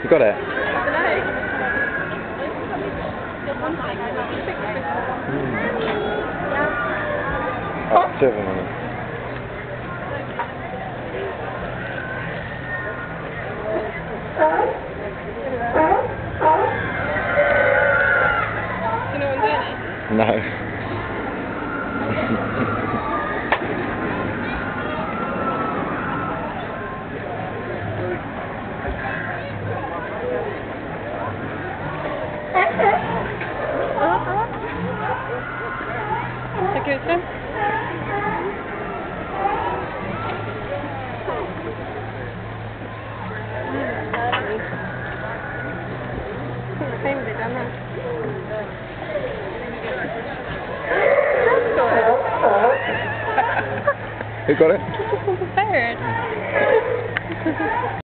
You got it? Oh, 2 of them on it. You know what I'm doing it? No. Okay, Tim? Same bit, don't I? Who got it? Bird.